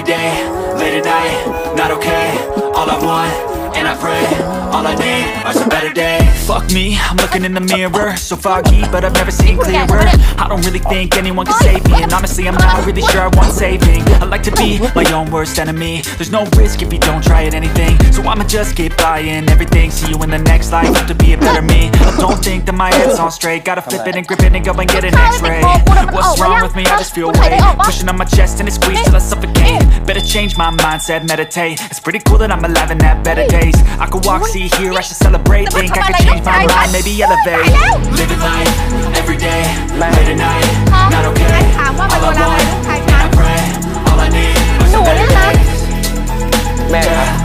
day, late at night, not okay. All I want, and I pray, all I need are some better days. Fuck me, I'm looking in the mirror, so foggy, but I've never seen clearer. I don't really think anyone can save me, and honestly I'm not really sure I want saving. I like to be my own worst enemy. There's no risk if you don't try at anything, so I'ma just keep buying everything. See you in the next life, have to be a better me. I don't think that my head's on straight, gotta flip it and grip it and go and get an x-ray. What's wrong with me? I just feel weight pushing on my chest and it squeezes till I suffocate. Better change my mindset, meditate. It's pretty cool that I'm alive and have better days. I could walk, see, hear, I should celebrate. Think I could change my mind, maybe elevate. Living life, every day, late at night, not okay. All I want, and I pray, all I need are some better days. Yeah.